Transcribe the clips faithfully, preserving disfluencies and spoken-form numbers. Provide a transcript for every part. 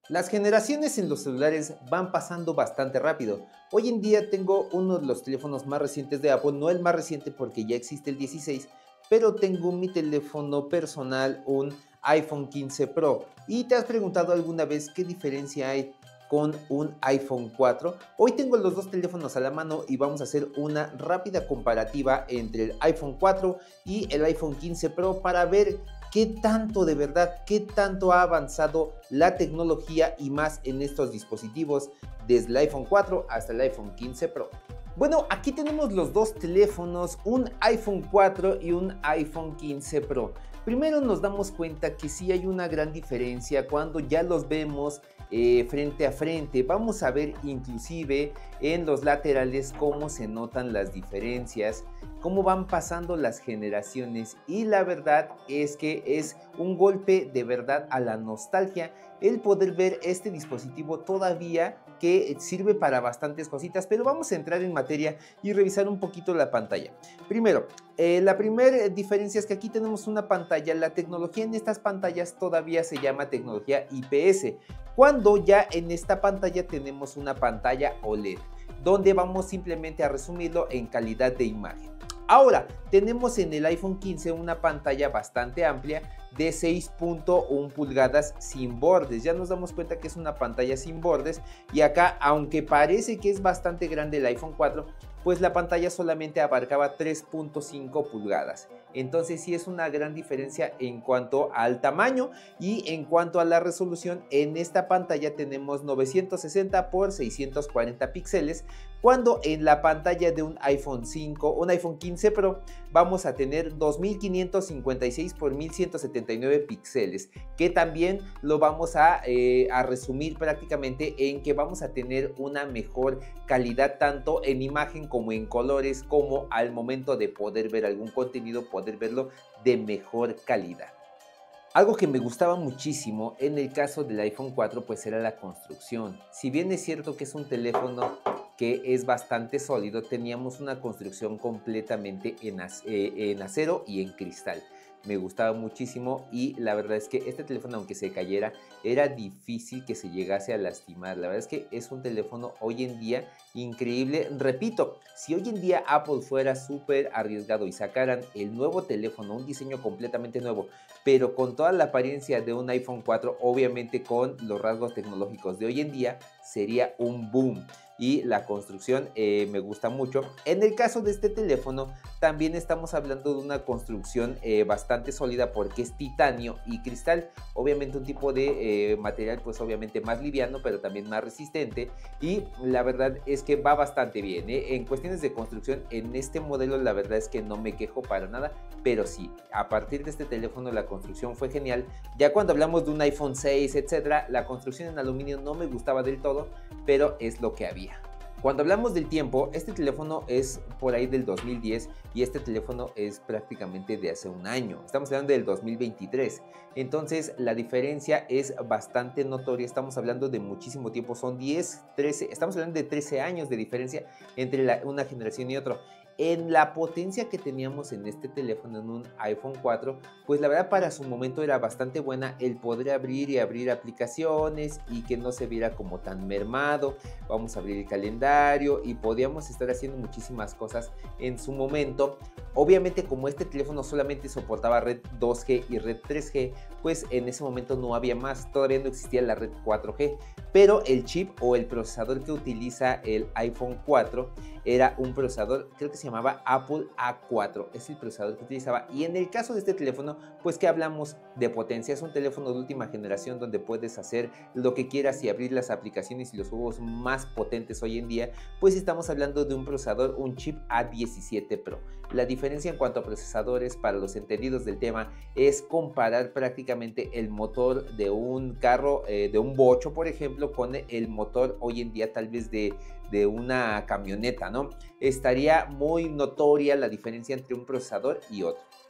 Las generaciones en los celulares van pasando bastante rápido. Hoy en día tengo uno de los teléfonos más recientes de Apple, no el más reciente porque ya existe el dieciséis, pero tengo mi teléfono personal, un iPhone quince Pro. ¿Y te has preguntado alguna vez qué diferencia hay con un iPhone cuatro? Hoy tengo los dos teléfonos a la mano y vamos a hacer una rápida comparativa entre el iPhone cuatro y el iPhone quince Pro para ver qué tanto de verdad, qué tanto ha avanzado la tecnología y más en estos dispositivos desde el iPhone cuatro hasta el iPhone quince Pro. Bueno, aquí tenemos los dos teléfonos, un iPhone cuatro y un iPhone quince Pro. Primero nos damos cuenta que sí hay una gran diferencia cuando ya los vemos eh, frente a frente. Vamos a ver inclusive en los laterales cómo se notan las diferencias, cómo van pasando las generaciones, y la verdad es que es un golpe de verdad a la nostalgia el poder ver este dispositivo todavía, que sirve para bastantes cositas, pero vamos a entrar en materia y revisar un poquito la pantalla. Primero, eh, la primera diferencia es que aquí tenemos una pantalla. La tecnología en estas pantallas todavía se llama tecnología I P S, cuando ya en esta pantalla tenemos una pantalla O L E D, donde vamos simplemente a resumirlo en calidad de imagen. Ahora, tenemos en el iPhone quince una pantalla bastante amplia de seis punto uno pulgadas sin bordes. Ya nos damos cuenta que es una pantalla sin bordes, y acá, aunque parece que es bastante grande el iPhone cuatro, pues la pantalla solamente abarcaba tres punto cinco pulgadas. Entonces sí es una gran diferencia en cuanto al tamaño y en cuanto a la resolución. En esta pantalla tenemos novecientos sesenta por seiscientos cuarenta píxeles, cuando en la pantalla de un iPhone cinco, un iPhone quince Pro, vamos a tener dos mil quinientos cincuenta y seis por mil ciento setenta y nueve píxeles, que también lo vamos a, eh, a resumir prácticamente en que vamos a tener una mejor calidad tanto en imagen como en colores, como al momento de poder ver algún contenido, poder verlo de mejor calidad. Algo que me gustaba muchísimo en el caso del iPhone cuatro pues era la construcción. Si bien es cierto que es un teléfono que es bastante sólido, teníamos una construcción completamente en, eh, en acero y en cristal. Me gustaba muchísimo, y la verdad es que este teléfono, aunque se cayera, era difícil que se llegase a lastimar. La verdad es que es un teléfono hoy en día increíble. Repito, si hoy en día Apple fuera súper arriesgado y sacaran el nuevo teléfono, un diseño completamente nuevo, pero con toda la apariencia de un iPhone cuatro, obviamente con los rasgos tecnológicos de hoy en día, sería un boom. Y la construcción eh, me gusta mucho. En el caso de este teléfono también estamos hablando de una construcción eh, bastante sólida, porque es titanio y cristal, obviamente un tipo de eh, material pues obviamente más liviano, pero también más resistente, y la verdad es que va bastante bien, ¿eh? En cuestiones de construcción en este modelo la verdad es que no me quejo para nada, pero sí, a partir de este teléfono la construcción fue genial. Ya cuando hablamos de un iPhone seis, etcétera, la construcción en aluminio no me gustaba del todo, pero es lo que había. Cuando hablamos del tiempo, este teléfono es por ahí del dos mil diez y este teléfono es prácticamente de hace un año. Estamos hablando del dos mil veintitrés. Entonces la diferencia es bastante notoria. Estamos hablando de muchísimo tiempo. Son diez, trece, estamos hablando de trece años de diferencia entre la, una generación y otra. En la potencia que teníamos en este teléfono, en un iPhone cuatro, pues la verdad para su momento era bastante buena el poder abrir y abrir aplicaciones y que no se viera como tan mermado. Vamos a abrir el calendario y podíamos estar haciendo muchísimas cosas en su momento. Obviamente, como este teléfono solamente soportaba red dos G y red tres G, pues en ese momento no había más, todavía no existía la red cuatro G, pero el chip o el procesador que utiliza el iPhone cuatro era un procesador, creo que se llamaba Apple A cuatro, es el procesador que utilizaba. Y en el caso de este teléfono, pues que hablamos de potencia, es un teléfono de última generación donde puedes hacer lo que quieras y abrir las aplicaciones y los juegos más potentes hoy en día. Pues estamos hablando de un procesador, un chip A diecisiete Pro. La diferencia en cuanto a procesadores, para los entendidos del tema, es comparar prácticamente el motor de un carro, eh, de un bocho por ejemplo, con el motor hoy en día tal vez de, de una camioneta, ¿no? Estaría muy notoria la diferencia entre un procesador y otro.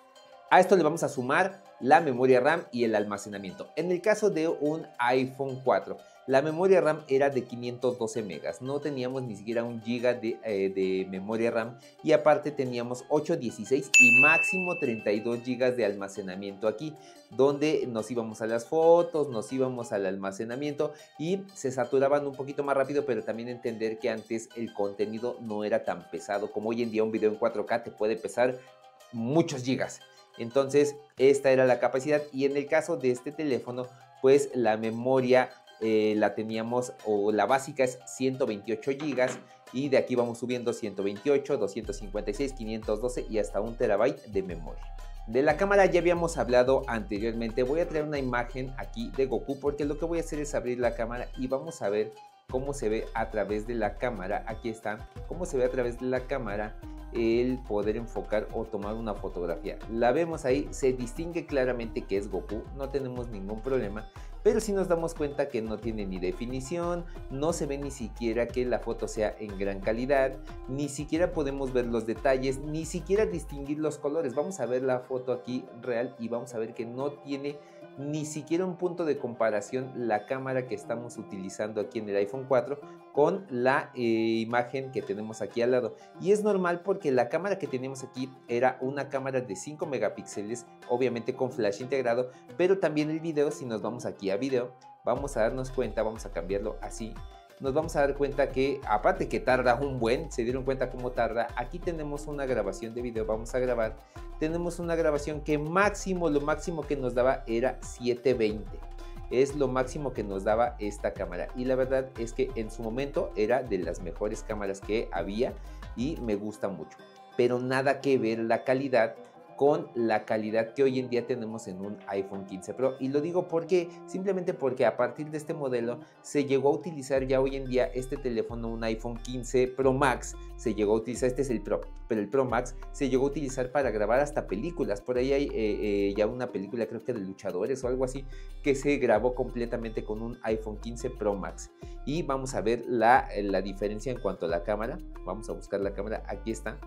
A esto le vamos a sumar la memoria RAM y el almacenamiento. En el caso de un iPhone cuatro, la memoria RAM era de quinientos doce megas, no teníamos ni siquiera un giga de, eh, de memoria RAM, y aparte teníamos ocho, dieciséis y máximo treinta y dos gigas de almacenamiento aquí, donde nos íbamos a las fotos, nos íbamos al almacenamiento y se saturaban un poquito más rápido, pero también entender que antes el contenido no era tan pesado como hoy en día. Un video en cuatro K te puede pesar muchos gigas. Entonces esta era la capacidad, y en el caso de este teléfono pues la memoria eh, la teníamos, o la básica es ciento veintiocho gigas, y de aquí vamos subiendo ciento veintiocho, doscientos cincuenta y seis, quinientos doce y hasta un terabyte de memoria. De la cámara ya habíamos hablado anteriormente. Voy a traer una imagen aquí de Goku porque lo que voy a hacer es abrir la cámara y vamos a ver cómo se ve a través de la cámara. Aquí está, cómo se ve a través de la cámara el poder enfocar o tomar una fotografía. La vemos ahí, se distingue claramente que es Goku, no tenemos ningún problema, pero si nos damos cuenta que no tiene ni definición, no se ve ni siquiera que la foto sea en gran calidad, ni siquiera podemos ver los detalles, ni siquiera distinguir los colores. Vamos a ver la foto aquí real y vamos a ver que no tiene ni siquiera un punto de comparación la cámara que estamos utilizando aquí en el iPhone cuatro con la eh, imagen que tenemos aquí al lado. Y es normal porque la cámara que tenemos aquí era una cámara de cinco megapíxeles, obviamente con flash integrado, pero también el video, si nos vamos aquí a video, vamos a darnos cuenta, vamos a cambiarlo así, nos vamos a dar cuenta que aparte que tarda un buen, se dieron cuenta cómo tarda. Aquí tenemos una grabación de video, vamos a grabar, tenemos una grabación que máximo, lo máximo que nos daba era setecientos veinte, es lo máximo que nos daba esta cámara, y la verdad es que en su momento era de las mejores cámaras que había y me gusta mucho, pero nada que ver la calidad con la calidad que hoy en día tenemos en un iPhone quince Pro. Y lo digo porque simplemente porque a partir de este modelo se llegó a utilizar ya hoy en día este teléfono, un iPhone quince Pro Max, se llegó a utilizar, este es el Pro, pero el Pro Max se llegó a utilizar para grabar hasta películas. Por ahí hay eh, eh, ya una película, creo que de luchadores o algo así, que se grabó completamente con un iPhone quince Pro Max. Y vamos a ver la, la diferencia en cuanto a la cámara. Vamos a buscar la cámara, aquí está.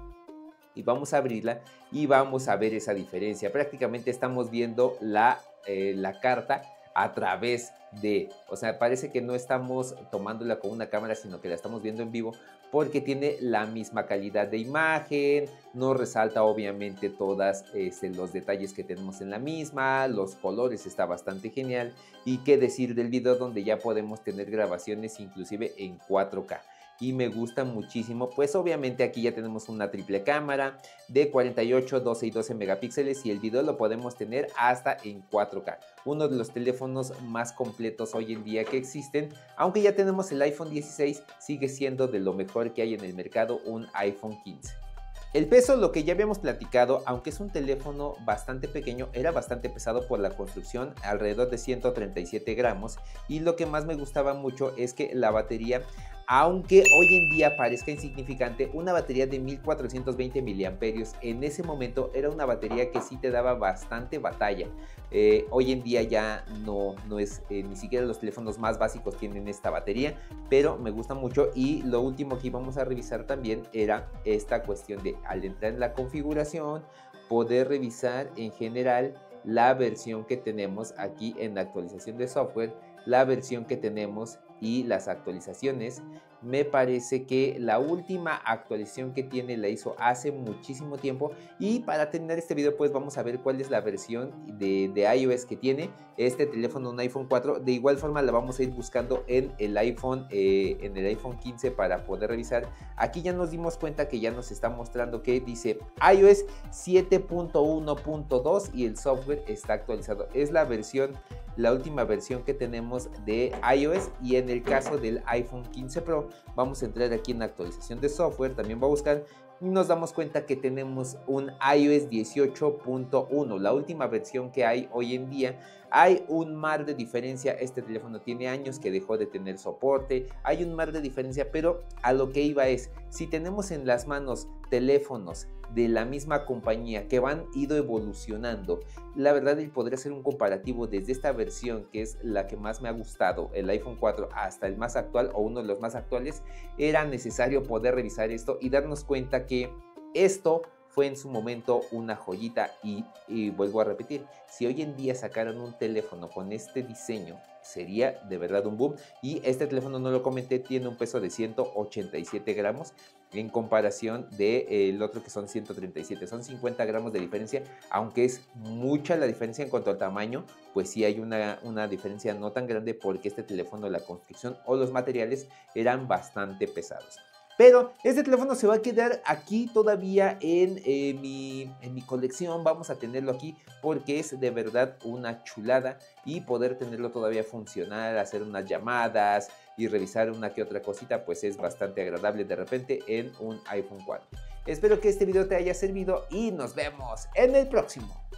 Y vamos a abrirla y vamos a ver esa diferencia. Prácticamente estamos viendo la, eh, la carta a través de, o sea, parece que no estamos tomándola con una cámara, sino que la estamos viendo en vivo, porque tiene la misma calidad de imagen, no resalta obviamente todos este, los detalles que tenemos en la misma, los colores, está bastante genial. Y qué decir del video, donde ya podemos tener grabaciones inclusive en cuatro K. Y me gusta muchísimo, pues obviamente aquí ya tenemos una triple cámara de cuarenta y ocho, doce y doce megapíxeles, y el video lo podemos tener hasta en cuatro K. Uno de los teléfonos más completos hoy en día que existen, aunque ya tenemos el iPhone dieciséis, sigue siendo de lo mejor que hay en el mercado un iPhone quince. El peso, lo que ya habíamos platicado, aunque es un teléfono bastante pequeño, era bastante pesado por la construcción, alrededor de ciento treinta y siete gramos, y lo que más me gustaba mucho es que la batería, aunque hoy en día parezca insignificante, una batería de mil cuatrocientos veinte miliamperios en ese momento era una batería que sí te daba bastante batalla. Eh, hoy en día ya no, no es, eh, ni siquiera los teléfonos más básicos tienen esta batería, pero me gusta mucho. Y lo último que íbamos a revisar también era esta cuestión de, al entrar en la configuración, poder revisar en general la versión que tenemos aquí en la actualización de software, la versión que tenemos y las actualizaciones. Me parece que la última actualización que tiene la hizo hace muchísimo tiempo, y para terminar este video pues vamos a ver cuál es la versión de, de iOS que tiene este teléfono, un iPhone cuatro. De igual forma la vamos a ir buscando en el iPhone eh, en el iPhone quince para poder revisar. Aquí ya nos dimos cuenta que ya nos está mostrando que dice iOS siete punto uno punto dos y el software está actualizado. Es la versión, la última versión que tenemos de iOS. Y en el caso del iPhone quince Pro vamos a entrar aquí en actualización de software, también va a buscar, y nos damos cuenta que tenemos un iOS dieciocho punto uno, la última versión que hay hoy en día. Hay un mar de diferencia, este teléfono tiene años que dejó de tener soporte, hay un mar de diferencia, pero a lo que iba es, si tenemos en las manos teléfonos de la misma compañía que van ido evolucionando, la verdad el poder hacer un comparativo desde esta versión, que es la que más me ha gustado, el iPhone cuatro, hasta el más actual o uno de los más actuales, era necesario poder revisar esto y darnos cuenta que esto fue en su momento una joyita y, y vuelvo a repetir, si hoy en día sacaran un teléfono con este diseño, sería de verdad un boom. Y este teléfono, no lo comenté, tiene un peso de ciento ochenta y siete gramos en comparación del de, eh, otro que son ciento treinta y siete. Son cincuenta gramos de diferencia, aunque es mucha la diferencia en cuanto al tamaño, pues sí hay una, una diferencia no tan grande porque este teléfono, la construcción o los materiales eran bastante pesados. Pero este teléfono se va a quedar aquí todavía en, eh, mi, en mi colección. Vamos a tenerlo aquí porque es de verdad una chulada, y poder tenerlo todavía funcional, hacer unas llamadas y revisar una que otra cosita, pues es bastante agradable de repente en un iPhone cuatro. Espero que este video te haya servido y nos vemos en el próximo.